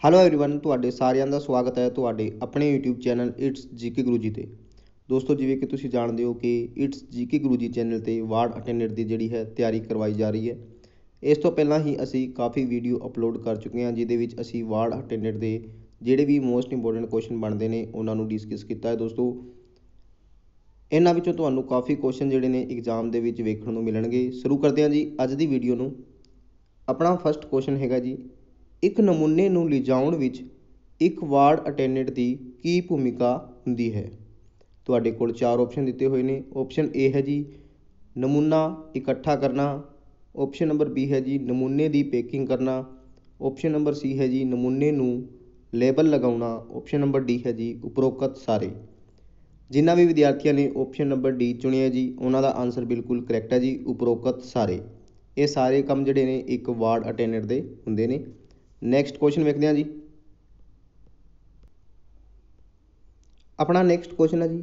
Hello everyone ਤੁਹਾਡੇ ਸਾਰਿਆਂ ਦਾ ਸਵਾਗਤ ਹੈ ਤੁਹਾਡੇ ਆਪਣੇ YouTube channel it's GK Guru ji ਤੇ। ਦੋਸਤੋ ਜਿਵੇਂ ਕਿ ਤੁਸੀਂ ਜਾਣਦੇ ਹੋ ਕਿ ਇਟਸ ਜੀਕੇ ਗੁਰੂ ਜੀ ਚੈਨਲ ਤੇ ਵਾਰਡ ਅਟੈਂਡੈਂਟ ਦੀ ਜਿਹੜੀ ਹੈ ਤਿਆਰੀ ਕਰਵਾਈ ਜਾ ਰਹੀ ਹੈ। ਇਸ ਤੋਂ ਪਹਿਲਾਂ ਹੀ ਅਸੀਂ ਕਾਫੀ ਵੀਡੀਓ ਅਪਲੋਡ ਕਰ ਚੁੱਕੇ ਹਾਂ ਜਿਹਦੇ ਵਿੱਚ ਅਸੀਂ ਵਾਰਡ ਅਟੈਂਡੈਂਟ ਦੇ ਜਿਹੜੇ ਵੀ ਮੋਸਟ ਇੰਪੋਰਟੈਂਟ ਕੁਐਸਚਨ ਬਣਦੇ ਨੇ ਉਹਨਾਂ ਨੂੰ ਡਿਸਕਸ ਕੀਤਾ ਹੈ। ਦੋਸਤੋ ਇਹਨਾਂ ਵਿੱਚੋਂ ਤੁਹਾਨੂੰ ਕਾਫੀ ਕੁਐਸਚਨ ਜਿਹੜੇ ਨੇ ਐਗਜ਼ਾਮ ਦੇ ਵਿੱਚ ਵੇਖਣ ਨੂੰ ਮਿਲਣਗੇ। ਸ਼ੁਰੂ ਕਰਦੇ ਹਾਂ ਜੀ ਅੱਜ ਦੀ ਵੀਡੀਓ ਨੂੰ। ਆਪਣਾ ਫਸਟ ਕੁਐਸਚਨ ਹੈਗਾ ਜੀ, ਇੱਕ ਨਮੂਨੇ ਨੂੰ ਲਿਜਾਉਣ ਵਿੱਚ ਇੱਕ ਵਾਰਡ ਅਟੈਂਡੈਂਟ ਦੀ ਕੀ ਭੂਮਿਕਾ ਹੁੰਦੀ ਹੈ। ਤੁਹਾਡੇ ਕੋਲ ਚਾਰ ਆਪਸ਼ਨ ਦਿੱਤੇ ਹੋਏ ਨੇ। ਆਪਸ਼ਨ ਏ ਹੈ ਜੀ ਨਮੂਨਾ ਇਕੱਠਾ ਕਰਨਾ, ਆਪਸ਼ਨ ਨੰਬਰ ਬੀ ਹੈ ਜੀ ਨਮੂਨੇ ਦੀ ਪੈਕਿੰਗ ਕਰਨਾ, ਆਪਸ਼ਨ ਨੰਬਰ ਸੀ ਹੈ ਜੀ ਨਮੂਨੇ ਨੂੰ ਲੇਬਲ ਲਗਾਉਣਾ, ਆਪਸ਼ਨ ਨੰਬਰ ਡੀ ਹੈ ਜੀ ਉਪਰੋਕਤ ਸਾਰੇ। ਜਿਨ੍ਹਾਂ ਵੀ ਵਿਦਿਆਰਥੀਆਂ ਨੇ ਆਪਸ਼ਨ ਨੰਬਰ ਡੀ ਚੁਣਿਆ ਜੀ ਉਹਨਾਂ ਦਾ ਆਨਸਰ ਬਿਲਕੁਲ ਕਰੈਕਟ ਹੈ ਜੀ, ਉਪਰੋਕਤ ਸਾਰੇ। ਇਹ ਸਾਰੇ ਕੰਮ ਜਿਹੜੇ ਨੇ ਇੱਕ ਵਾਰਡ ਅਟੈਂਡੈਂਟ ਦੇ ਹੁੰਦੇ ਨੇ। ਨੈਕਸਟ ਕੁਐਸਚਨ ਵੇਖਦੇ ਹਾਂ ਜੀ। ਆਪਣਾ ਨੈਕਸਟ ਕੁਐਸਚਨ ਹੈ ਜੀ,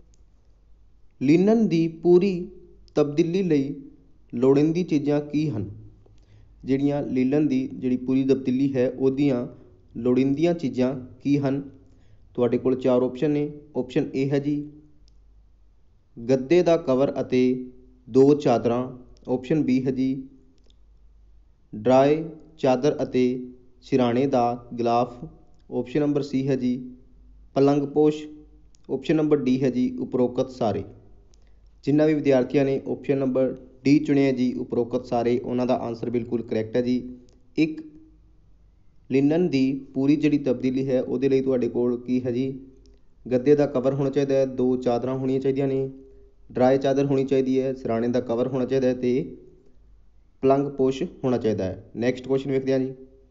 ਲਿਨਨ ਦੀ ਪੂਰੀ ਤਬਦੀਲੀ ਲਈ ਲੋੜੀਂਦੀ ਚੀਜ਼ਾਂ ਕੀ ਹਨ। ਜਿਹੜੀਆਂ ਲਿਨਨ ਦੀ ਜਿਹੜੀ ਪੂਰੀ ਤਬਦੀਲੀ ਹੈ ਉਹਦੀਆਂ ਲੋੜੀਂਦੀਆਂ ਚੀਜ਼ਾਂ ਕੀ ਹਨ। ਤੁਹਾਡੇ ਕੋਲ ਚਾਰ ਆਪਸ਼ਨ ਨੇ। ਆਪਸ਼ਨ ਏ ਹੈ ਜੀ ਗੱਦੇ ਦਾ ਕਵਰ ਅਤੇ 2 ਚਾਦਰਾਂ, ਆਪਸ਼ਨ ਬੀ ਹੈ ਜੀ ਡਰਾਏ ਚਾਦਰ ਅਤੇ ਸਿਰਾਣੇ ਦਾ ਗਿਲਾਫ, ਆਪਸ਼ਨ ਨੰਬਰ ਸੀ ਹੈ ਜੀ ਪਲੰਗਪੋਸ਼, ਆਪਸ਼ਨ ਨੰਬਰ ਡੀ ਹੈ ਜੀ ਉਪਰੋਕਤ ਸਾਰੇ। ਜਿਨ੍ਹਾਂ ਵੀ ਵਿਦਿਆਰਥੀਆਂ ਨੇ ਆਪਸ਼ਨ ਨੰਬਰ ਡੀ ਚੁਣਿਆ ਜੀ ਉਪਰੋਕਤ ਸਾਰੇ ਉਹਨਾਂ ਦਾ ਆਨਸਰ ਬਿਲਕੁਲ ਕਰੈਕਟ ਹੈ ਜੀ। ਇੱਕ ਲਿਨਨ ਦੀ ਪੂਰੀ ਜਿਹੜੀ ਤਬਦੀਲੀ ਹੈ ਉਹਦੇ ਲਈ ਤੁਹਾਡੇ ਕੋਲ ਕੀ ਹੈ ਜੀ ਗੱਦੇ ਦਾ ਕਵਰ ਹੋਣਾ ਚਾਹੀਦਾ ਹੈ, 2 ਚਾਦਰਾਂ ਹੋਣੀਆਂ ਚਾਹੀਦੀਆਂ ਨੇ, ਡਰਾਈ ਚਾਦਰ ਹੋਣੀ ਚਾਹੀਦੀ ਹੈ, ਸਿਰਾਣੇ ਦਾ ਕਵਰ ਹੋਣਾ ਚਾਹੀਦਾ ਹੈ ਅਤੇ ਪਲੰਗ ਪੋਸ਼ ਹੋਣਾ ਚਾਹੀਦਾ ਹੈ। ਨੈਕਸਟ ਕੁਐਸਚਨ ਵੇਖਦੇ ਹਾਂ ਜੀ।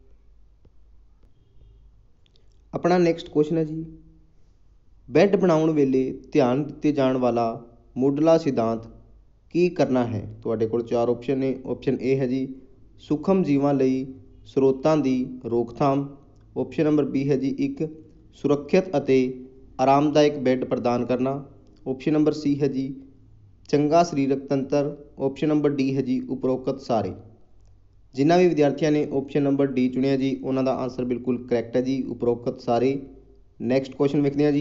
ਆਪਣਾ ਨੈਕਸਟ ਕੁਐਸਚਨ ਹੈ ਜੀ, ਬੈੱਡ ਬਣਾਉਣ ਵੇਲੇ ਧਿਆਨ ਦਿੱਤੇ ਜਾਣ ਵਾਲਾ ਮੁੱਢਲਾ ਸਿਧਾਂਤ ਕੀ ਕਰਨਾ ਹੈ। ਤੁਹਾਡੇ ਕੋਲ ਚਾਰ ਆਪਸ਼ਨ ਨੇ। ਆਪਸ਼ਨ ਏ ਹੈ ਜੀ ਸੂਖਮ ਜੀਵਾਂ ਲਈ ਸਰੋਤਾਂ ਦੀ ਰੋਕਥਾਮ, ਆਪਸ਼ਨ ਨੰਬਰ ਬੀ ਹੈ ਜੀ ਇੱਕ ਸੁਰੱਖਿਅਤ ਅਤੇ ਆਰਾਮਦਾਇਕ ਬੈੱਡ ਪ੍ਰਦਾਨ ਕਰਨਾ, ਆਪਸ਼ਨ ਨੰਬਰ ਸੀ ਹੈ ਜੀ ਚੰਗਾ ਸਰੀਰਕ ਤੰਤਰ, ਆਪਸ਼ਨ ਨੰਬਰ ਡੀ ਹੈ ਜੀ ਉਪਰੋਕਤ ਸਾਰੇ। ਜਿਨ੍ਹਾਂ ਵੀ ਵਿਦਿਆਰਥੀਆਂ ਨੇ ਆਪਸ਼ਨ ਨੰਬਰ ਡੀ ਚੁਣਿਆ ਜੀ ਉਹਨਾਂ ਦਾ ਆਨਸਰ ਬਿਲਕੁਲ ਕਰੈਕਟ ਹੈ ਜੀ, ਉਪਰੋਕਤ ਸਾਰੇ। ਨੈਕਸਟ ਕੁਐਸਚਨ ਵੇਖਦੇ ਹਾਂ ਜੀ।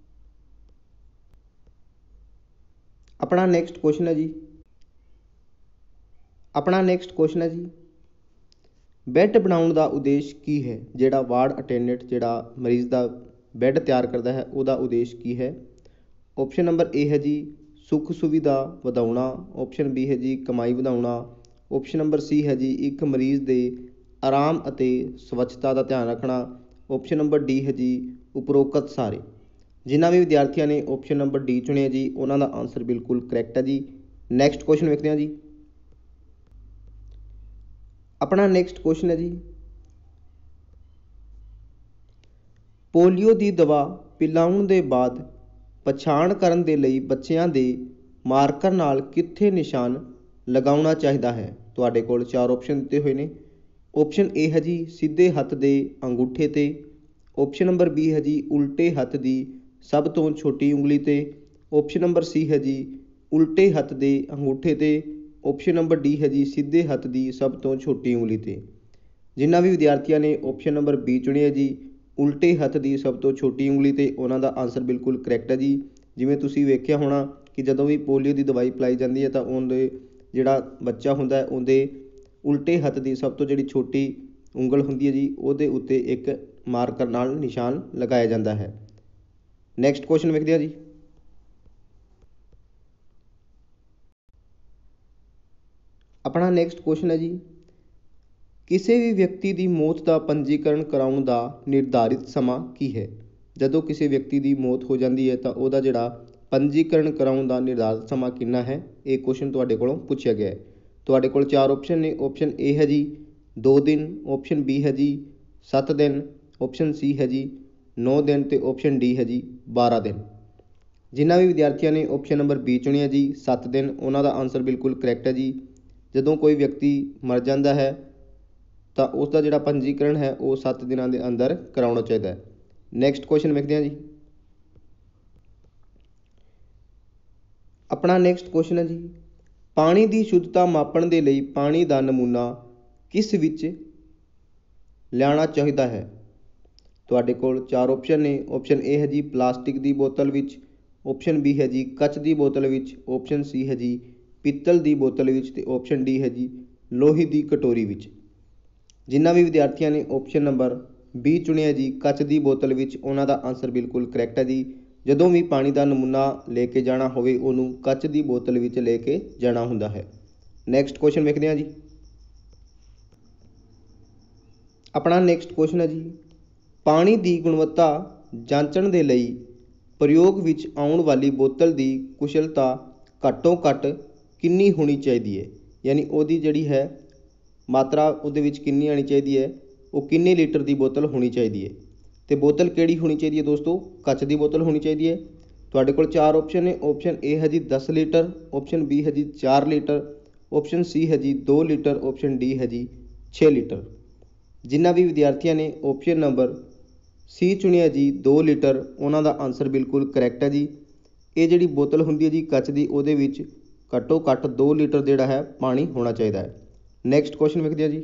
ਆਪਣਾ ਨੈਕਸਟ ਕੁਐਸਚਨ ਹੈ ਜੀ, ਬੈੱਡ ਬਣਾਉਣ ਦਾ ਉਦੇਸ਼ ਕੀ ਹੈ। ਜਿਹੜਾ ਵਾਰਡ ਅਟੈਂਡੈਂਟ ਜਿਹੜਾ ਮਰੀਜ਼ ਦਾ ਬੈੱਡ ਤਿਆਰ ਕਰਦਾ ਹੈ ਉਹਦਾ ਉਦੇਸ਼ ਕੀ ਹੈ। ਆਪਸ਼ਨ ਨੰਬਰ ਏ ਹੈ ਜੀ ਸੁੱਖ ਸੁਵਿਧਾ ਵਧਾਉਣਾ, ਆਪਸ਼ਨ ਬੀ ਹੈ ਜੀ ਕਮਾਈ ਵਧਾਉਣਾ, ਆਪਸ਼ਨ ਨੰਬਰ ਸੀ ਹੈ ਜੀ ਇੱਕ ਮਰੀਜ਼ ਦੇ ਆਰਾਮ ਅਤੇ ਸਵੱਛਤਾ ਦਾ ਧਿਆਨ ਰੱਖਣਾ, ਆਪਸ਼ਨ ਨੰਬਰ ਡੀ ਹੈ ਜੀ ਉਪਰੋਕਤ ਸਾਰੇ। ਜਿਨ੍ਹਾਂ ਵੀ ਵਿਦਿਆਰਥੀਆਂ ਨੇ ਆਪਸ਼ਨ ਨੰਬਰ ਡੀ ਚੁਣਿਆ ਜੀ ਉਹਨਾਂ ਦਾ ਆਨਸਰ ਬਿਲਕੁਲ ਕਰੈਕਟ ਹੈ ਜੀ। ਨੈਕਸਟ ਕੁਐਸਚਨ ਵੇਖਦੇ ਹਾਂ ਜੀ। ਆਪਣਾ ਨੈਕਸਟ ਕੁਐਸਚਨ ਹੈ ਜੀ, ਪੋਲੀਓ ਦੀ ਦਵਾ ਪਿਲਾਉਣ ਦੇ ਬਾਅਦ ਪਛਾਣ ਕਰਨ ਦੇ ਲਈ ਬੱਚਿਆਂ ਦੇ ਮਾਰਕਰ ਨਾਲ ਕਿੱਥੇ ਨਿਸ਼ਾਨ ਲਗਾਉਣਾ ਚਾਹੀਦਾ ਹੈ। ਤੁਹਾਡੇ ਕੋਲ ਚਾਰ ਆਪਸ਼ਨ ਦਿੱਤੇ ਹੋਏ ਨੇ। ਆਪਸ਼ਨ ਏ ਹੈ ਜੀ ਸਿੱਧੇ ਹੱਥ ਦੇ ਅੰਗੂਠੇ 'ਤੇ, ਆਪਸ਼ਨ ਨੰਬਰ ਬੀ ਹੈ ਜੀ ਉਲਟੇ ਹੱਥ ਦੀ ਸਭ ਤੋਂ ਛੋਟੀ ਉਂਗਲੀ 'ਤੇ, ਆਪਸ਼ਨ ਨੰਬਰ ਸੀ ਹੈ ਜੀ ਉਲਟੇ ਹੱਥ ਦੇ ਅੰਗੂਠੇ 'ਤੇ, ਆਪਸ਼ਨ ਨੰਬਰ ਡੀ ਹੈ ਜੀ ਸਿੱਧੇ ਹੱਥ ਦੀ ਸਭ ਤੋਂ ਛੋਟੀ ਉਂਗਲੀ 'ਤੇ। ਜਿਨ੍ਹਾਂ ਵੀ ਵਿਦਿਆਰਥੀਆਂ ਨੇ ਆਪਸ਼ਨ ਨੰਬਰ ਬੀ ਚੁਣਿਆ ਜੀ ਉਲਟੇ ਹੱਥ ਦੀ ਸਭ ਤੋਂ ਛੋਟੀ ਉਂਗਲੀ 'ਤੇ ਉਹਨਾਂ ਦਾ ਆਨਸਰ ਬਿਲਕੁਲ ਕਰੈਕਟ ਹੈ ਜੀ। ਜਿਵੇਂ ਤੁਸੀਂ ਵੇਖਿਆ ਹੋਣਾ ਕਿ ਜਦੋਂ ਵੀ ਪੋਲੀਓ ਦੀ ਦਵਾਈ ਪਿਲਾਈ ਜਾਂਦੀ ਹੈ ਤਾਂ ਉਹਦੇ ਜਿਹੜਾ ਬੱਚਾ ਹੁੰਦਾ ਹੈ ਉਹਦੇ ਉਲਟੇ ਹੱਥ ਦੀ ਸਭ ਤੋਂ ਜਿਹੜੀ ਛੋਟੀ ਉਂਗਲ ਹੁੰਦੀ ਹੈ ਜੀ ਉਹਦੇ ਉੱਤੇ ਇੱਕ ਮਾਰਕਰ ਨਾਲ ਨਿਸ਼ਾਨ ਲਗਾਇਆ ਜਾਂਦਾ ਹੈ। ਨੈਕਸਟ ਕੁਐਸਚਨ ਵੇਖਦੇ ਹਾਂ ਜੀ। ਆਪਣਾ ਨੈਕਸਟ ਕੁਐਸਚਨ ਹੈ ਜੀ, ਕਿਸੇ ਵੀ ਵਿਅਕਤੀ ਦੀ ਮੌਤ ਦਾ ਪੰਜੀਕਰਨ ਕਰਾਉਣ ਦਾ ਨਿਰਧਾਰਿਤ ਸਮਾਂ ਕੀ ਹੈ। ਜਦੋਂ ਕਿਸੇ ਵਿਅਕਤੀ ਦੀ ਮੌਤ ਹੋ ਜਾਂਦੀ ਹੈ ਤਾਂ ਉਹਦਾ ਜਿਹੜਾ ਪੰਜੀਕਰਨ ਕਰਾਉਣ ਦਾ ਨਿਰਧਾਰਿਤ ਸਮਾਂ ਕਿੰਨਾ ਹੈ, ਇਹ ਕੁਐਸਚਨ ਤੁਹਾਡੇ ਕੋਲੋਂ ਪੁੱਛਿਆ ਗਿਆ ਹੈ। ਤੁਹਾਡੇ ਕੋਲ ਚਾਰ ਆਪਸ਼ਨ ਨੇ। ਆਪਸ਼ਨ ਏ ਹੈ ਜੀ 2 ਦਿਨ, ਆਪਸ਼ਨ ਬੀ ਹੈ ਜੀ 7 ਦਿਨ, ਆਪਸ਼ਨ ਸੀ ਹੈ ਜੀ 9 ਦਿਨ ਅਤੇ ਆਪਸ਼ਨ ਡੀ ਹੈ ਜੀ 12 ਦਿਨ। ਜਿਨ੍ਹਾਂ ਵੀ ਵਿਦਿਆਰਥੀਆਂ ਨੇ ਆਪਸ਼ਨ ਨੰਬਰ ਬੀ ਚੁਣਿਆ ਜੀ 7 ਦਿਨ ਉਹਨਾਂ ਦਾ ਆਨਸਰ ਬਿਲਕੁਲ ਕਰੈਕਟ ਹੈ ਜੀ। ਜਦੋਂ ਕੋਈ ਵਿਅਕਤੀ ਮਰ ਜਾਂਦਾ ਹੈ ਤਾਂ ਉਸ ਦਾ ਜਿਹੜਾ ਪੰਜੀਕਰਨ ਹੈ ਉਹ 7 ਦਿਨਾਂ ਦੇ ਅੰਦਰ ਕਰਾਉਣਾ ਚਾਹੀਦਾ ਹੈ। ਨੈਕਸਟ ਕੁਐਸਚਨ ਵੇਖਦੇ ਹਾਂ ਜੀ। ਆਪਣਾ ਨੈਕਸਟ ਕੁਐਸਚਨ ਹੈ ਜੀ, ਪਾਣੀ ਦੀ ਸ਼ੁੱਧਤਾ ਮਾਪਣ ਦੇ ਲਈ ਪਾਣੀ ਦਾ ਨਮੂਨਾ ਕਿਸ ਵਿੱਚ ਲਿਆਉਣਾ ਚਾਹੀਦਾ ਹੈ। ਤੁਹਾਡੇ ਕੋਲ 4 ਆਪਸ਼ਨ ਨੇ। ਆਪਸ਼ਨ ਏ ਹੈ ਜੀ ਪਲਾਸਟਿਕ ਦੀ ਬੋਤਲ ਵਿੱਚ, ਆਪਸ਼ਨ ਬੀ ਹੈ ਜੀ ਕੱਚ ਦੀ ਬੋਤਲ ਵਿੱਚ, ਆਪਸ਼ਨ ਸੀ ਹੈ ਜੀ ਪਿੱਤਲ ਦੀ ਬੋਤਲ ਵਿੱਚ ਤੇ ਆਪਸ਼ਨ ਡੀ ਹੈ ਜੀ ਲੋਹੇ ਦੀ ਕਟੋਰੀ ਵਿੱਚ। ਜਿਨ੍ਹਾਂ ਵੀ ਵਿਦਿਆਰਥੀਆਂ ਨੇ ਆਪਸ਼ਨ ਨੰਬਰ ਬੀ ਚੁਣਿਆ ਜੀ ਕੱਚ ਦੀ ਬੋਤਲ ਵਿੱਚ, ਉਹਨਾਂ ਦਾ ਆਨਸਰ ਬਿਲਕੁਲ ਕਰੈਕਟ ਹੈ ਜੀ। ਜਦੋਂ ਵੀ ਪਾਣੀ ਦਾ ਨਮੂਨਾ ਲੈ ਕੇ ਜਾਣਾ ਹੋਵੇ ਉਹਨੂੰ ਕੱਚ ਦੀ ਬੋਤਲ ਵਿੱਚ ਲੈ ਕੇ ਜਾਣਾ ਹੁੰਦਾ ਹੈ। ਨੈਕਸਟ ਕੁਐਸਚਨ ਵੇਖਦੇ ਹਾਂ ਜੀ। ਆਪਣਾ ਨੈਕਸਟ ਕੁਐਸਚਨ ਹੈ ਜੀ ਪਾਣੀ ਦੀ ਗੁਣਵੱਤਾ ਜਾਂਚਣ ਦੇ ਲਈ ਪ੍ਰਯੋਗ ਵਿੱਚ ਆਉਣ ਵਾਲੀ ਬੋਤਲ ਦੀ ਕੁਸ਼ਲਤਾ ਘੱਟੋ ਘੱਟ ਕਿੰਨੀ ਹੋਣੀ ਚਾਹੀਦੀ ਹੈ, ਯਾਨੀ ਉਹਦੀ ਜਿਹੜੀ ਹੈ ਮਾਤਰਾ ਉਹਦੇ ਵਿੱਚ ਕਿੰਨੀ ਆਉਣੀ ਚਾਹੀਦੀ ਹੈ, ਉਹ ਕਿੰਨੇ ਲੀਟਰ ਦੀ ਬੋਤਲ ਹੋਣੀ ਚਾਹੀਦੀ ਹੈ। ਤੇ ਬੋਤਲ ਕਿਹੜੀ ਹੋਣੀ ਚਾਹੀਦੀ ਹੈ ਦੋਸਤੋ? ਕੱਚ ਦੀ ਬੋਤਲ ਹੋਣੀ ਚਾਹੀਦੀ ਹੈ। ਤੁਹਾਡੇ ਕੋਲ 4 ਆਪਸ਼ਨ ਨੇ। ਆਪਸ਼ਨ ਏ ਹੈ ਜੀ 10 ਲੀਟਰ, ਆਪਸ਼ਨ ਬੀ ਹੈ ਜੀ 4 ਲੀਟਰ, ਆਪਸ਼ਨ ਸੀ ਹੈ ਜੀ 2 ਲੀਟਰ, ਆਪਸ਼ਨ ਡੀ ਹੈ ਜੀ 6 ਲੀਟਰ। ਜਿਨ੍ਹਾਂ ਵੀ ਵਿਦਿਆਰਥੀਆਂ ਨੇ ਆਪਸ਼ਨ ਨੰਬਰ ਸੀ ਚੁਣਿਆ ਜੀ 2 ਲੀਟਰ, ਉਹਨਾਂ ਦਾ ਆਨਸਰ ਬਿਲਕੁਲ ਕਰੈਕਟ ਹੈ ਜੀ। ਇਹ ਜਿਹੜੀ ਬੋਤਲ ਹੁੰਦੀ ਹੈ ਜੀ ਕੱਚ ਦੀ, ਉਹਦੇ ਵਿੱਚ ਘੱਟੋ ਘੱਟ 2 ਲੀਟਰ ਜਿਹੜਾ ਹੈ ਪਾਣੀ ਹੋਣਾ ਚਾਹੀਦਾ ਹੈ। ਨੈਕਸਟ ਕੁਐਸਚਨ ਵੇਖਦੇ ਹਾਂ ਜੀ।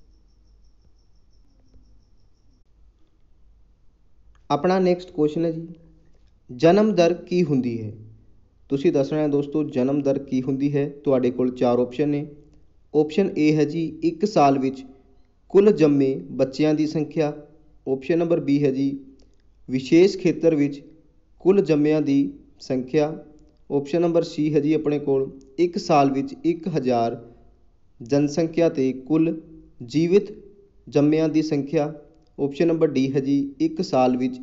ਆਪਣਾ ਨੈਕਸਟ ਕੁਐਸਚਨ ਹੈ ਜੀ ਜਨਮ ਦਰ ਕੀ ਹੁੰਦੀ ਹੈ? ਤੁਸੀਂ ਦੱਸਣਾ ਹੈ ਦੋਸਤੋ ਜਨਮ ਦਰ ਕੀ ਹੁੰਦੀ ਹੈ। ਤੁਹਾਡੇ ਕੋਲ 4 ਆਪਸ਼ਨ ਨੇ। ਆਪਸ਼ਨ ਏ ਹੈ ਜੀ 1 ਸਾਲ ਵਿੱਚ ਕੁੱਲ ਜੰਮੇ ਬੱਚਿਆਂ ਦੀ ਸੰਖਿਆ, ਆਪਸ਼ਨ ਨੰਬਰ ਬੀ ਹੈ ਜੀ ਵਿਸ਼ੇਸ਼ ਖੇਤਰ ਵਿੱਚ ਕੁੱਲ ਜੰਮਿਆਂ ਦੀ ਸੰਖਿਆ, ਆਪਸ਼ਨ ਨੰਬਰ ਸੀ ਹੈ ਜੀ ਆਪਣੇ ਕੋਲ 1 ਸਾਲ ਵਿੱਚ 1000 ਜਨਸੰਖਿਆ ਤੇ ਕੁੱਲ ਜੀਵਿਤ ਜੰਮਿਆਂ ਦੀ ਸੰਖਿਆ, ਆਪਸ਼ਨ ਨੰਬਰ ਡੀ ਹੈ ਜੀ 1 ਸਾਲ ਵਿੱਚ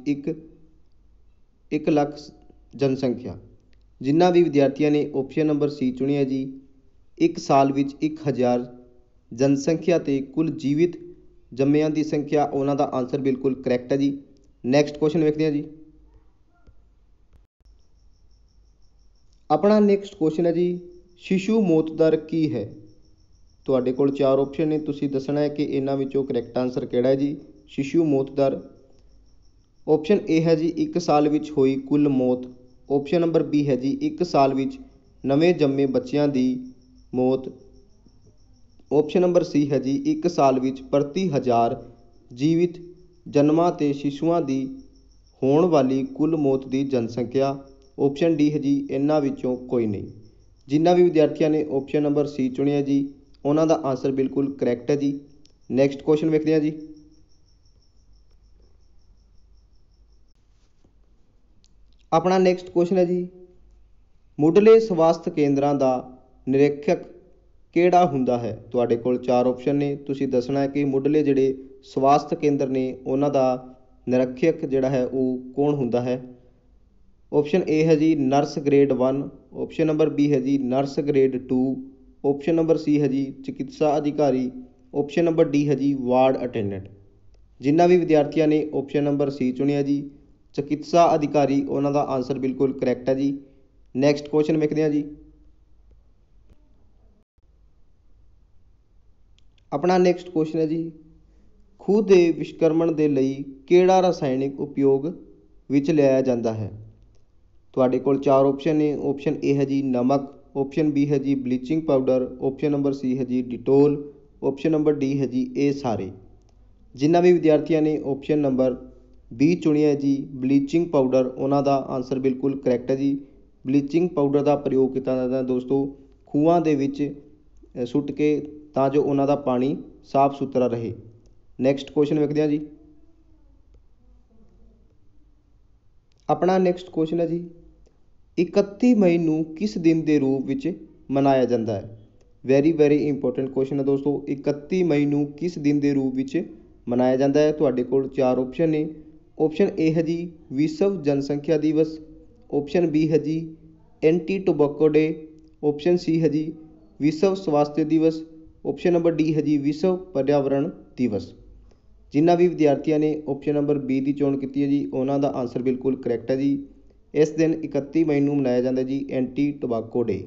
1 ਲੱਖ ਜਨਸੰਖਿਆ। ਜਿਨ੍ਹਾਂ ਵੀ ਵਿਦਿਆਰਥੀਆਂ ਨੇ ਆਪਸ਼ਨ ਨੰਬਰ ਸੀ ਚੁਣਿਆ ਜੀ 1 ਸਾਲ ਵਿੱਚ 1000 ਜਨਸੰਖਿਆ ਤੇ ਕੁੱਲ ਜੀਵਿਤ ਜੰਮਿਆਂ ਦੀ ਸੰਖਿਆ, ਉਹਨਾਂ ਦਾ ਆਨਸਰ ਬਿਲਕੁਲ ਕਰੈਕਟ ਹੈ ਜੀ। ਨੈਕਸਟ ਕੁਐਸਚਨ ਵੇਖਦੇ ਹਾਂ ਜੀ। ਆਪਣਾ ਨੈਕਸਟ ਕੁਐਸਚਨ ਹੈ ਜੀ ਸ਼ਿਸ਼ੂ ਮੌਤ ਦਰ ਕੀ ਹੈ? ਤੁਹਾਡੇ ਕੋਲ 4 ਆਪਸ਼ਨ ਨੇ। ਤੁਸੀਂ ਦੱਸਣਾ ਹੈ ਕਿ ਇਹਨਾਂ ਵਿੱਚੋਂ ਕਰੈਕਟ ਆਨਸਰ ਕਿਹੜਾ ਹੈ ਜੀ। ਸ਼ਿਸ਼ੂ ਮੌਤ ਦਰ ਆਪਸ਼ਨ ਏ ਹੈ ਜੀ 1 ਸਾਲ ਵਿੱਚ ਹੋਈ ਕੁੱਲ ਮੌਤ, ਆਪਸ਼ਨ ਨੰਬਰ ਬੀ ਹੈ ਜੀ 1 ਸਾਲ ਵਿੱਚ ਨਵੇਂ ਜੰਮੇ ਬੱਚਿਆਂ ਦੀ ਮੌਤ, ਆਪਸ਼ਨ ਨੰਬਰ ਸੀ ਹੈ ਜੀ 1 ਸਾਲ ਵਿੱਚ ਪ੍ਰਤੀ 1000 ਜੀਵਿਤ ਜਨਮਾਂ ਤੇ ਸ਼ਿਸ਼ੂਆਂ ਦੀ ਹੋਣ ਵਾਲੀ ਕੁੱਲ ਮੌਤ ਦੀ ਜਨਸੰਖਿਆ, ਆਪਸ਼ਨ ਡੀ ਹੈ ਜੀ ਇਹਨਾਂ ਵਿੱਚੋਂ ਕੋਈ ਨਹੀਂ। ਜਿਨ੍ਹਾਂ ਵੀ ਵਿਦਿਆਰਥੀਆਂ ਨੇ ਆਪਸ਼ਨ ਨੰਬਰ ਸੀ ਚੁਣਿਆ ਜੀ ਉਹਨਾਂ ਦਾ ਆਨਸਰ ਬਿਲਕੁਲ ਕਰੈਕਟ ਹੈ ਜੀ। ਨੈਕਸਟ ਕੁਐਸਚਨ ਵੇਖਦੇ ਹਾਂ ਜੀ। ਆਪਣਾ ਨੈਕਸਟ ਕੁਐਸਚਨ ਹੈ ਜੀ ਮੁੱਢਲੇ ਸਵਾਸਥ ਕੇਂਦਰਾਂ ਦਾ ਨਿਰੀਖਕ ਕਿਹੜਾ ਹੁੰਦਾ ਹੈ? ਤੁਹਾਡੇ ਕੋਲ 4 ਆਪਸ਼ਨ ਨੇ। ਤੁਸੀਂ ਦੱਸਣਾ ਹੈ ਕਿ ਮੁੱਢਲੇ ਜਿਹੜੇ ਸਵਾਸਥ ਕੇਂਦਰ ਨੇ ਉਹਨਾਂ ਦਾ ਨਿਰੀਖਕ ਜਿਹੜਾ ਹੈ ਉਹ ਕੌਣ ਹੁੰਦਾ ਹੈ। ਆਪਸ਼ਨ ਏ ਹੈ ਜੀ nurse grade 1, option number B ਹੈ ਜੀ nurse grade 2, option number C ਹੈ ਜੀ ਚਿਕਿਤਸਾ ਅਧਿਕਾਰੀ, ਆਪਸ਼ਨ ਨੰਬਰ ਡੀ ਹੈ ਜੀ ਵਾਰਡ ਅਟੈਂਡੈਂਟ। ਜਿਨ੍ਹਾਂ ਵੀ ਵਿਦਿਆਰਥੀਆਂ ਨੇ ਆਪਸ਼ਨ ਨੰਬਰ ਸੀ ਚੁਣਿਆ ਜੀ ਚਿਕਿਤਸਾ ਅਧਿਕਾਰੀ, ਉਹਨਾਂ ਦਾ ਆਨਸਰ ਬਿਲਕੁਲ ਕਰੈਕਟ ਹੈ ਜੀ। ਨੈਕਸਟ ਕੁਐਸਚਨ ਵੇਖਦੇ ਹਾਂ ਜੀ। ਆਪਣਾ ਨੈਕਸਟ ਕੁਐਸਚਨ ਹੈ ਜੀ ਖੂਹ ਦੇ ਵਿਸ਼ਕਰਮਣ ਦੇ ਲਈ ਕਿਹੜਾ ਰਸਾਇਣਿਕ ਉਪਯੋਗ ਵਿੱਚ ਲਿਆਇਆ ਜਾਂਦਾ ਹੈ? ਤੁਹਾਡੇ ਕੋਲ 4 ਆਪਸ਼ਨ ਨੇ। ਆਪਸ਼ਨ ਏ ਹੈ ਜੀ ਨਮਕ, ਆਪਸ਼ਨ ਬੀ ਹੈ ਜੀ bleaching powder, option number C ਹੈ ਜੀ ਡਿਟੋਲ, ਆਪਸ਼ਨ ਨੰਬਰ ਡੀ ਹੈ ਜੀ ਇਹ ਸਾਰੇ। ਜਿਨ੍ਹਾਂ ਵੀ ਵਿਦਿਆਰਥੀਆਂ ਨੇ ਆਪਸ਼ਨ ਨੰਬਰ ਬੀ ਚੁਣਿਆ ਜੀ ਬਲੀਚਿੰਗ ਪਾਊਡਰ, ਉਹਨਾਂ ਦਾ ਆਨਸਰ ਬਿਲਕੁਲ ਕਰੈਕਟ ਹੈ ਜੀ। ਬਲੀਚਿੰਗ ਪਾਊਡਰ ਦਾ ਪ੍ਰਯੋਗ ਕੀਤਾ ਜਾਂਦਾ ਦੋਸਤੋ ਖੂਹਾਂ ਦੇ ਵਿੱਚ ਸੁੱਟ ਕੇ ਤਾਂ ਜੋ ਉਹਨਾਂ ਦਾ ਪਾਣੀ ਸਾਫ ਸੁਥਰਾ ਰਹੇ। ਨੈਕਸਟ ਕੁਐਸਚਨ ਵੇਖਦੇ ਹਾਂ ਜੀ। ਆਪਣਾ ਨੈਕਸਟ ਕੁਐਸਚਨ ਹੈ ਜੀ 31 ਮਈ ਨੂੰ ਕਿਸ ਦਿਨ ਦੇ ਰੂਪ ਵਿੱਚ ਮਨਾਇਆ ਜਾਂਦਾ ਹੈ? ਵੈਰੀ ਇੰਪੋਰਟੈਂਟ ਕੁਐਸਚਨ ਹੈ ਦੋਸਤੋ। 31 ਮਈ ਨੂੰ ਕਿਸ ਦਿਨ ਦੇ ਰੂਪ ਵਿੱਚ ਮਨਾਇਆ ਜਾਂਦਾ ਹੈ? ਤੁਹਾਡੇ ਕੋਲ 4 ਆਪਸ਼ਨ ਨੇ। ਆਪਸ਼ਨ ਏ ਹੈ ਜੀ ਵਿਸ਼ਵ ਜਨਸੰਖਿਆ ਦਿਵਸ, ਆਪਸ਼ਨ ਬੀ ਹੈ ਜੀ anti tobacco day, option C ਹੈ ਜੀ ਵਿਸ਼ਵ ਸਵਾਸਥਯ ਦਿਵਸ, ਆਪਸ਼ਨ ਨੰਬਰ ਡੀ ਹੈ ਜੀ ਵਿਸ਼ਵ ਪਰਿਆਵਰਣ ਦਿਵਸ। ਜਿਨ੍ਹਾਂ ਵੀ ਵਿਦਿਆਰਥੀਆਂ ਨੇ ਆਪਸ਼ਨ ਨੰਬਰ ਬੀ ਦੀ ਚੋਣ ਕੀਤੀ ਹੈ ਜੀ ਉਹਨਾਂ ਦਾ ਆਨਸਰ ਬਿਲਕੁਲ ਕਰੈਕਟ ਹੈ ਜੀ। ਇਸ ਦਿਨ 31 ਮਈ ਨੂੰ ਮਨਾਇਆ ਜਾਂਦਾ ਜੀ ਐਂਟੀ ਟੋਬੈਕੋ ਡੇ।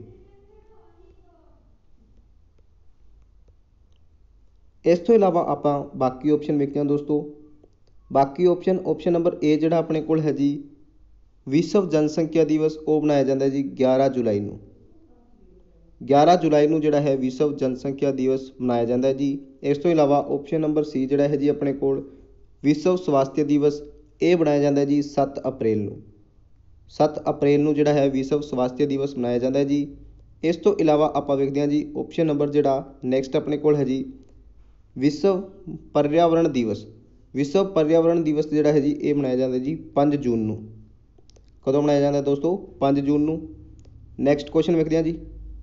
ਇਸ ਤੋਂ ਇਲਾਵਾ ਆਪਾਂ ਬਾਕੀ ਆਪਸ਼ਨ ਵੇਖਦੇ ਹਾਂ ਦੋਸਤੋ। ਬਾਕੀ ਆਪਸ਼ਨ ਨੰਬਰ ਏ ਜਿਹੜਾ ਆਪਣੇ ਕੋਲ ਹੈ ਜੀ ਵਿਸ਼ਵ ਜਨਸੰਖਿਆ ਦਿਵਸ, ਉਹ ਮਨਾਇਆ ਜਾਂਦਾ ਜੀ 11 ਜੁਲਾਈ ਨੂੰ। 11 ਜੁਲਾਈ ਨੂੰ ਜਿਹੜਾ ਹੈ ਵਿਸ਼ਵ ਜਨਸੰਖਿਆ ਦਿਵਸ ਮਨਾਇਆ ਜਾਂਦਾ ਹੈ ਜੀ। ਇਸ ਤੋਂ ਇਲਾਵਾ ਆਪਸ਼ਨ ਨੰਬਰ ਸੀ ਜਿਹੜਾ ਹੈ ਜੀ ਆਪਣੇ ਕੋਲ विश्व स्वास्थ्य दिवस ये मनाया जाता है जी 7 अप्रैल ਨੂੰ। 7 अप्रैल ਨੂੰ ਜਿਹੜਾ ਹੈ विश्व स्वास्थ्य दिवस मनाया जाता है जी। इस तो इलावा ਆਪਾਂ ਵੇਖਦੇ ਹਾਂ ਜੀ ऑप्शन नंबर ਜਿਹੜਾ नैक्सट ਆਪਣੇ ਕੋਲ है जी विश्व पर्यावरण दिवस। विश्व पर्यावरण दिवस ਜਿਹੜਾ ਹੈ ਜੀ ਇਹ ਮਨਾਇਆ ਜਾਂਦਾ ਜੀ 5 ਜੂਨ ਨੂੰ। कदों मनाया जाता है दोस्तों? 5 जून ਨੂੰ। नैक्सट क्वेश्चन ਵੇਖਦੇ ਹਾਂ जी।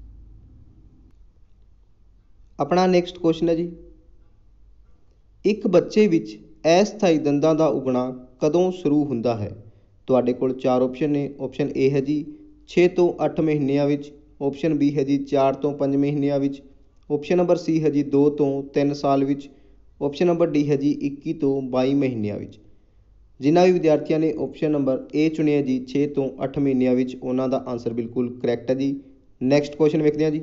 अपना नैक्सट क्वेश्चन है जी एक बच्चे विच अस्थाई दंदां दा उगना कदों शुरू हुंदा है? तुहाडे कोल 4 ऑप्शन ने। ऑप्शन ए है जी 6 तो 8 महीनों विच। ऑप्शन बी है जी 4 तो 5 महीनों विच। ऑप्शन नंबर सी है जी 2 तो 3 साल विच। ऑप्शन नंबर डी है जी 21 तो 22 महीनों विच। जिन्हों भी विद्यार्थियों ने ऑप्शन नंबर ए चुनिया जी 6 तो 8 महीनों विच, उन्हों का आंसर बिल्कुल करैक्ट है जी। नैक्सट क्वेश्चन वेखते हैं जी।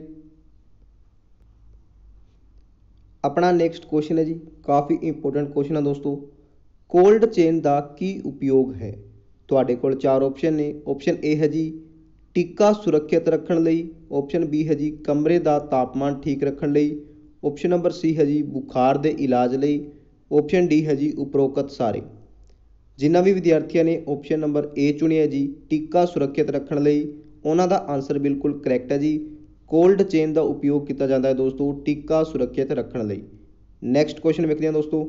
अपना नैक्सट क्वेश्चन है जी काफ़ी इंपोर्टेंट क्वेश्चन है दोस्तों। कोल्ड चेन का की उपयोग है? तुहाडे कोल 4 ऑप्शन ने। ऑप्शन ए है जी टीका सुरक्षित रखने लई। ऑप्शन बी है जी कमरे का तापमान ठीक रखने लई। ऑप्शन नंबर सी है जी बुखार के इलाज लई। ऑप्शन डी है जी उपरोक्त सारे। जिन्हों भी विद्यार्थियों ने ऑप्शन नंबर ए चुनिया जी टीका सुरक्षित रखने लई, उन्हों का आंसर बिल्कुल करैक्ट है जी। कोल्ड चेन का उपयोग किया जाता है दोस्तों टीका सुरक्षित रखने लई। नैक्सट क्वेश्चन वेखते हैं दोस्तों।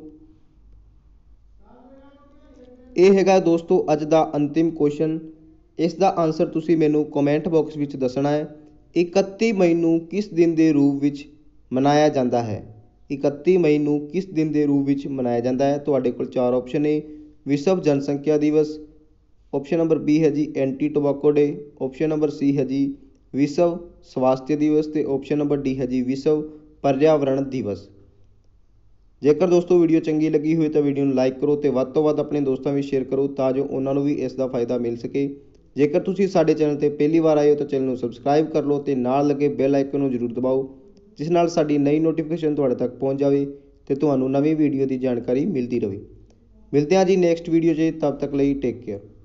ये हैगा दोस्तों अज का अंतिम क्वेश्चन। इसका आंसर तुसी मैनू कमेंट बॉक्स में दसना है। 31 मई नूं किस दिन के रूप में मनाया जाता है? 31 मई नूं किस दिन के रूप में मनाया जाता है? तुहाडे कोल 4 ऑप्शन ने। विश्व जनसंख्या दिवस। ऑप्शन नंबर बी है जी anti tobacco day. Option number C है जी विश्व स्वास्थ्य दिवस। तो ऑप्शन नंबर डी है जी विश्व पर्यावरण दिवस। जेकर दोस्तों वीडियो चंगी लगी हुई तो वीडियो लाइक करो तो वध तो वध अपने दोस्तों में शेयर करो ता जो उन्होंने भी इसका फायदा मिल सके। जेकर तुसी साडे चैनल पर पहली बार आए हो तो चैनल को सबसक्राइब कर लो तो नाल लगे बैल आइकन को जरूर दबाओ, जिस नाल साडी नई नोटिफिकेशन तुहाडे तक पहुँच जाए तो तुहानू नवी वीडियो की जानकारी मिलती रहे। मिलते हैं जी नैक्सट वीडियो 'ਚ। तब तक लिए टेक केयर।